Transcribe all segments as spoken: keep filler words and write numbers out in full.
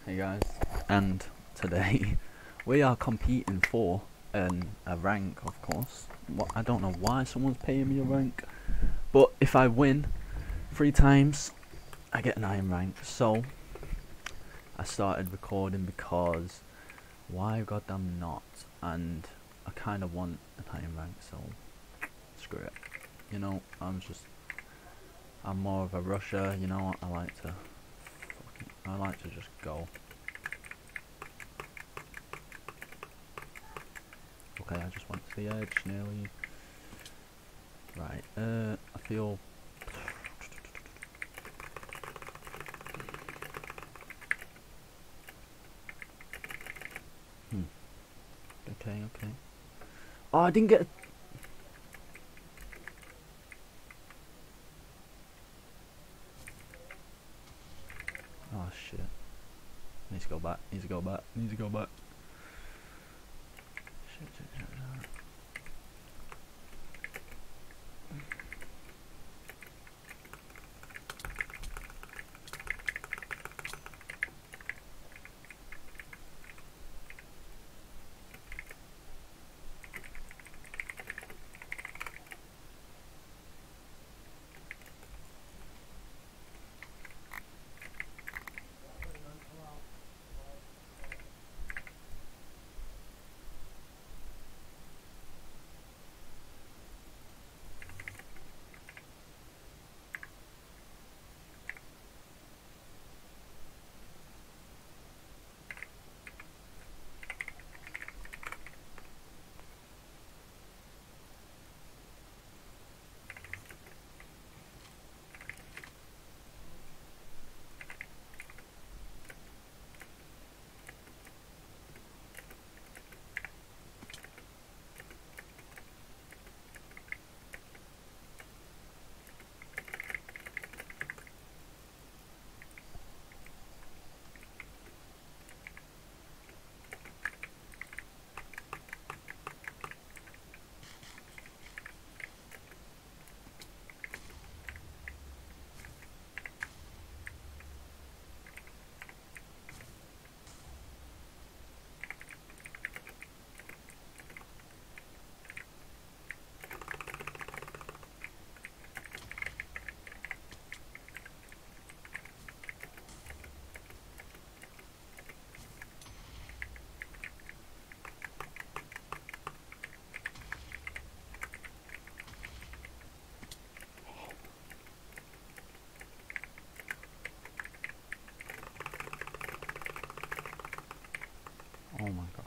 Hey guys, and today we are competing for an, a rank, of course. What, I don't know why someone's paying me a rank, but if I win three times, I get an iron rank. So I started recording because why goddamn not? And I kind of want an iron rank, so screw it. You know, I'm just I'm more of a rusher. You know, I like to I like to just go. Okay, I just went to the edge nearly. Right, uh, I feel. Hmm. Okay, okay. Oh, I didn't get. A oh shit. Need to go back. Need to go back. Need to go back. Shit, shit, shit, shit. Oh my god.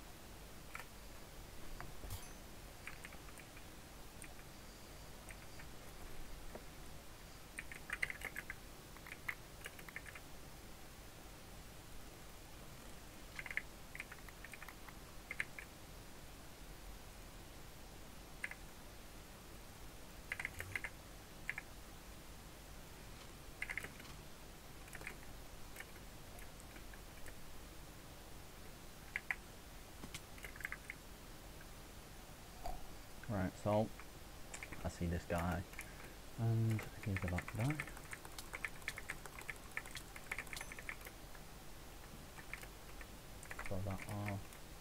Right, so I see this guy, and he's about to die. Throw that off.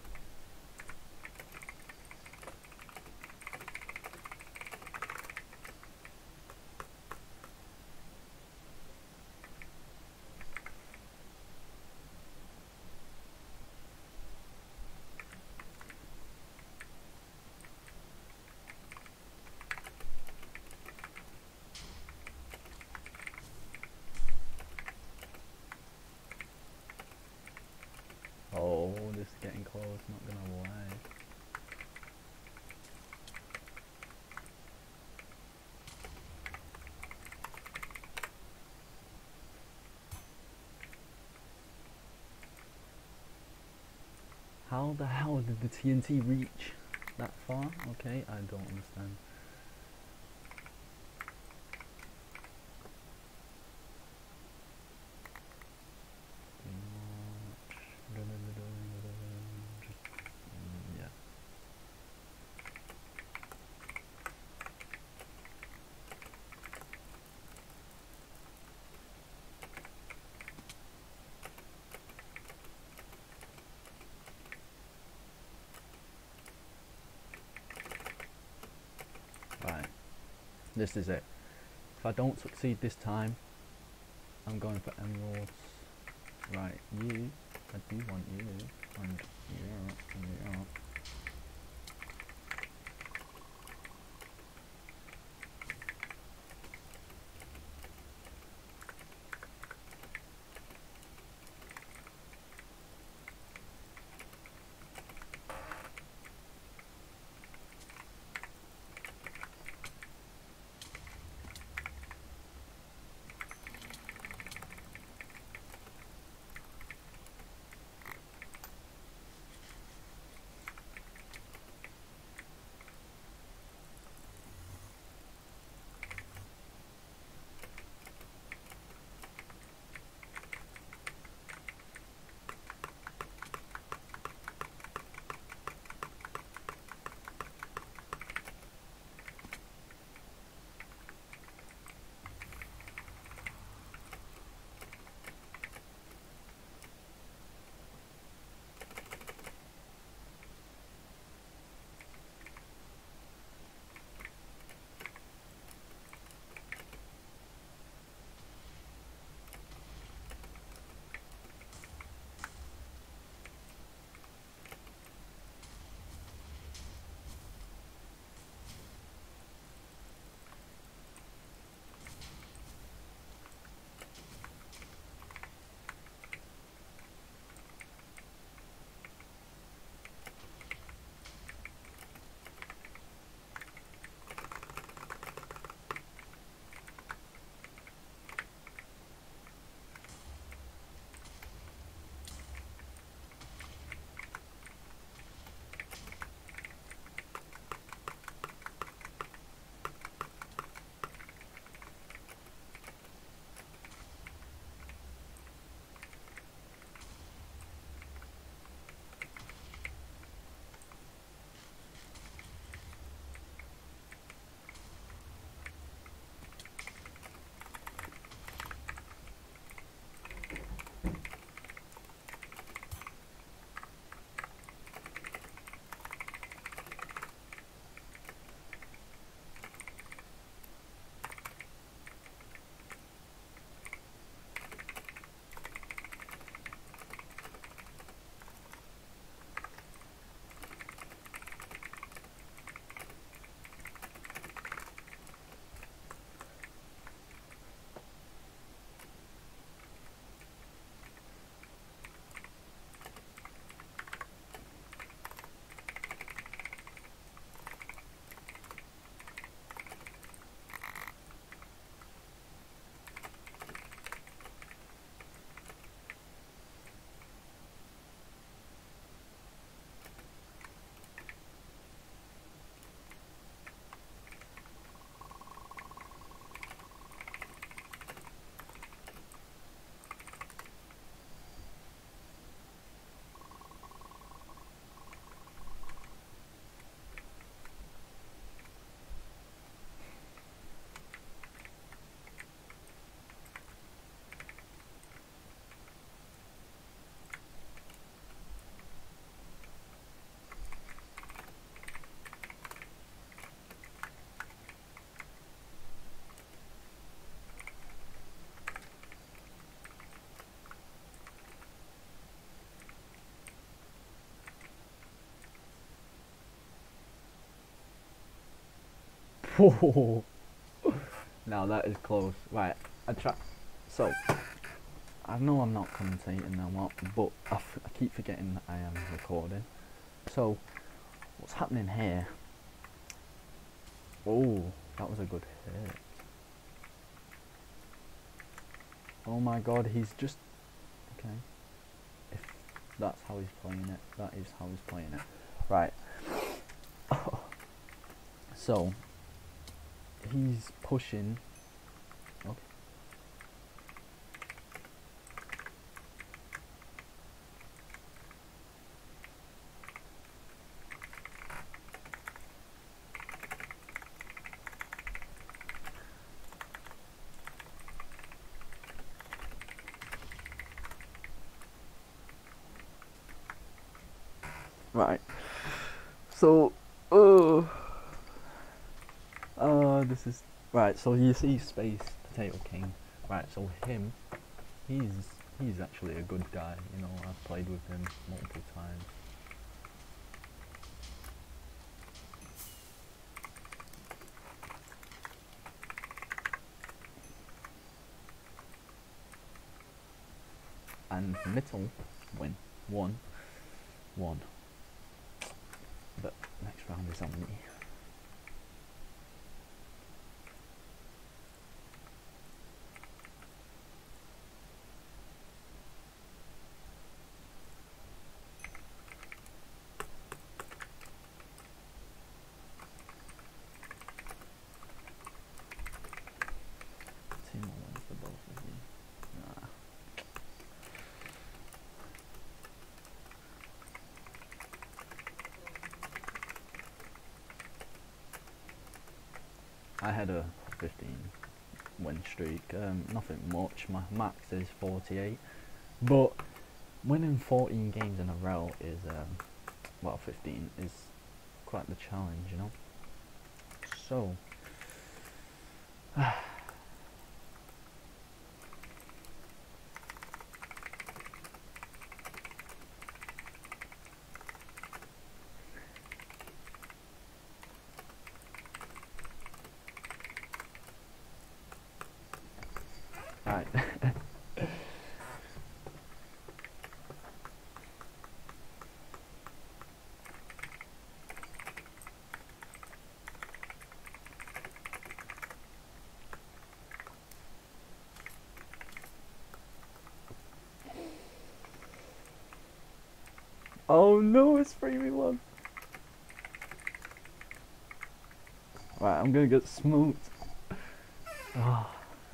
Oh, this is getting close, not gonna lie. How the hell did the T N T reach that far? Okay, I don't understand. Yeah. This is it. If I don't succeed this time, I'm going for emeralds. Right, you. I do want you. And you. And you. Whoa. Now that is close. Right, I try. So, I know I'm not commentating now, what, but I, f I keep forgetting that I am recording. So, what's happening here? Oh, that was a good hit. Oh my god, he's just... Okay. If that's how he's playing it, that is how he's playing it. Right. So, he's pushing... Okay. Right. So, oh, uh, this is Right, so you see Space Potato King. Right, so him, he's he's actually a good guy. You know, I've played with him multiple times. And Mittel win one one. But next round is on me. Two more wins for both of you. Nah. I had a fifteen win streak, um, nothing much. My max is forty-eight, but winning fourteen games in a row is, um, well, fifteen is quite the challenge, you know. So, right. Oh no, it's three v one. Right, I'm gonna get smoked. Oh.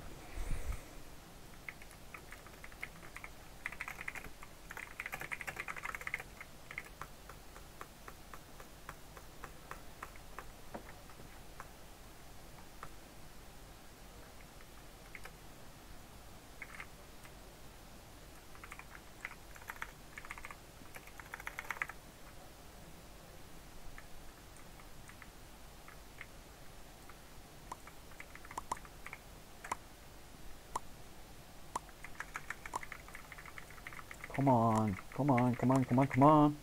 Come on, come on, come on, come on, come on.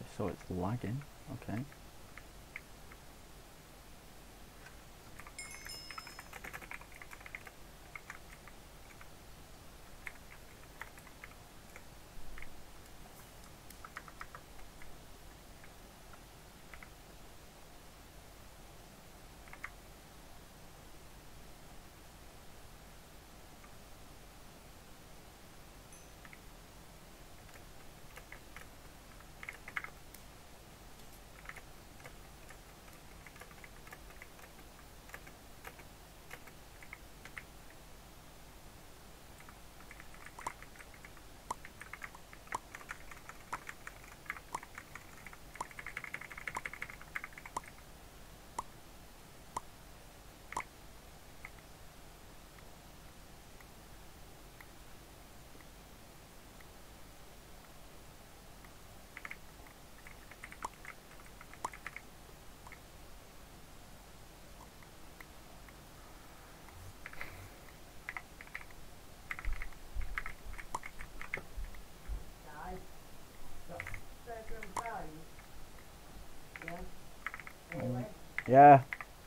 So it's lagging. Okay. Yeah.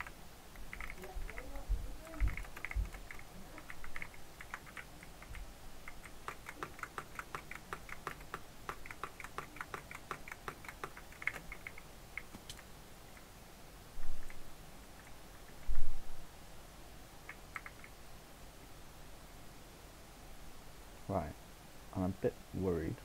Right. I'm a bit worried.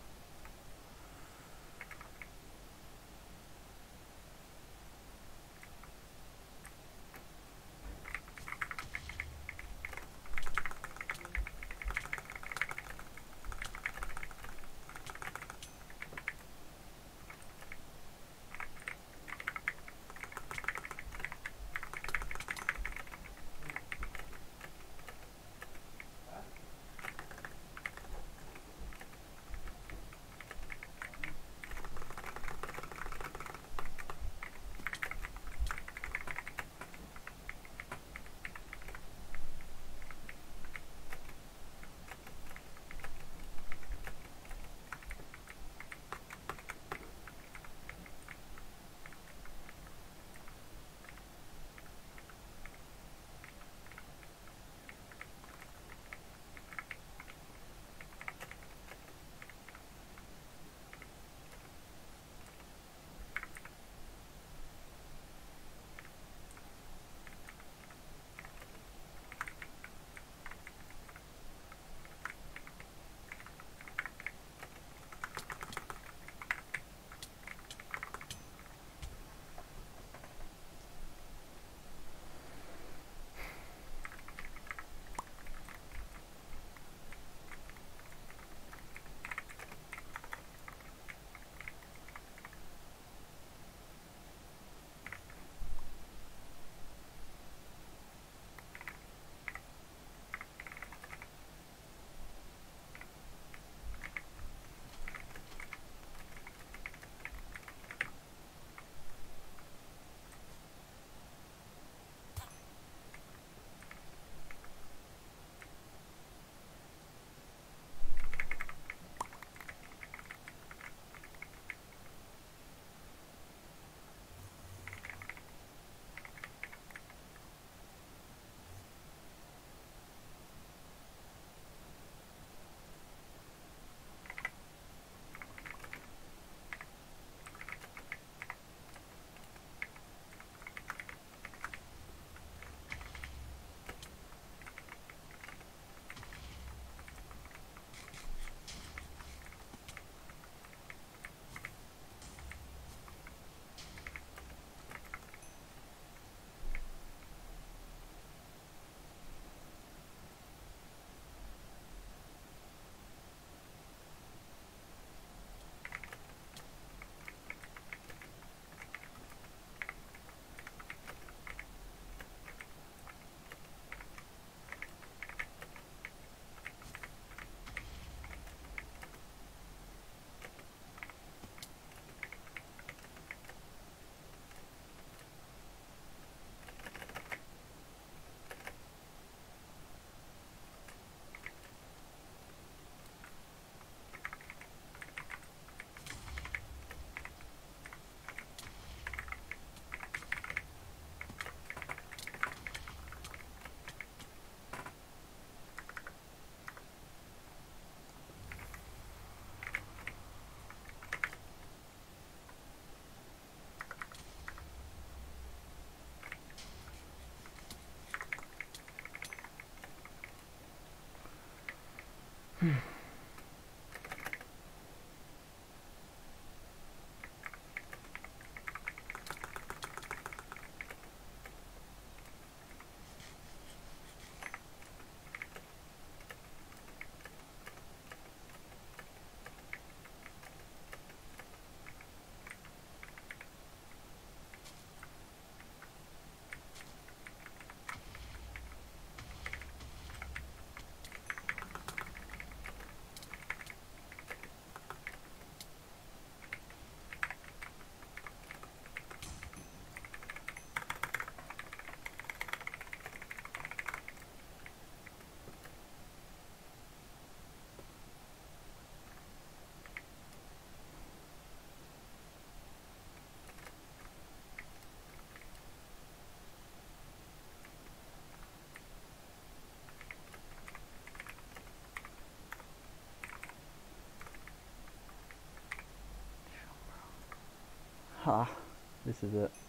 Ha, this is it.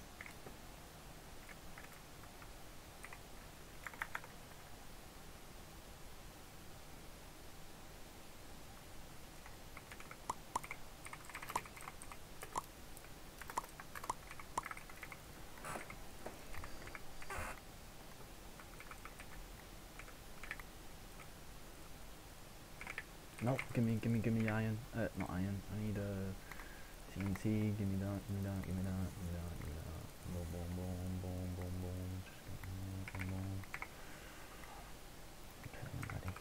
Nope, give me, give me, give me iron. Uh, not iron. I need a uh, T N T. Give me that. Give me that. Give me that. Give me that. Give me that. Boom, boom, boom, boom, boom, boom. Just give me boom, boom. Okay, I'm ready.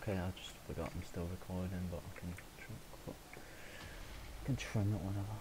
Okay, I just forgot I'm still recording, but I can trim, I can trim it whenever.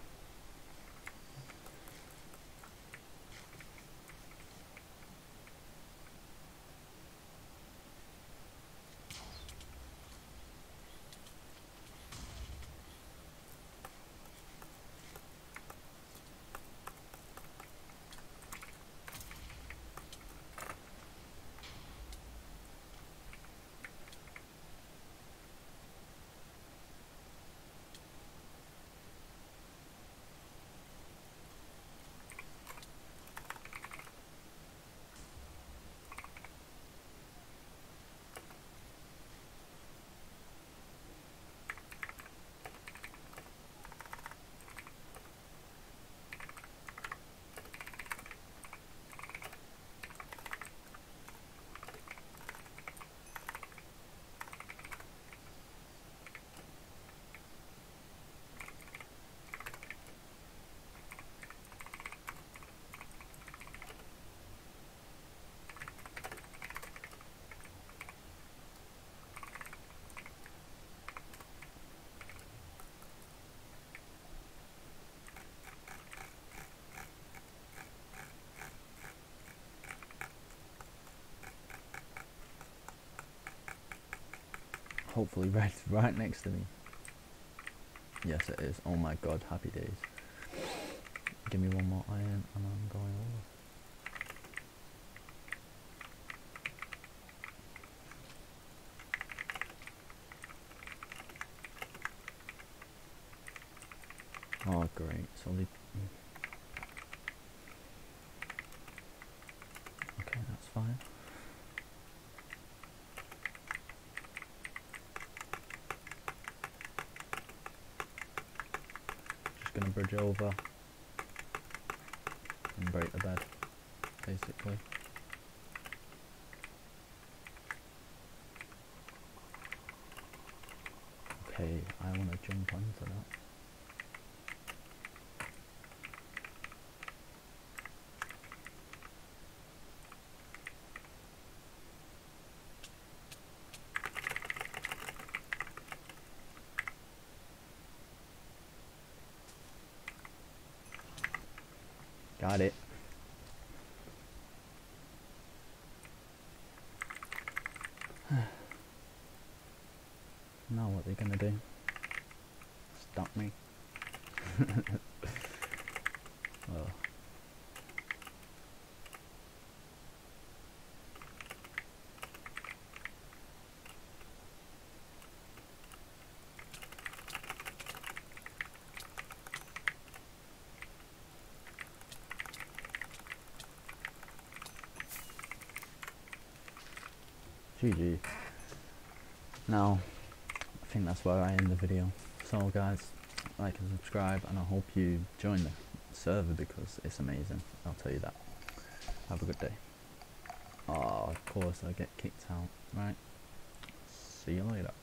Hopefully right, right next to me. Yes, it is. Oh my god, happy days. Give me one more iron and I'm going over. Oh great, so they... Okay, that's fine. Just gonna bridge over and break the bed, basically. Okay, I want to jump onto that. Got it. Now what are they gonna do? Stop me? Oh. G G. Now, I think that's where I end the video. So guys, like and subscribe, and I hope you join the server because it's amazing. I'll tell you that. Have a good day. Oh, of course I get kicked out. Right. See you later.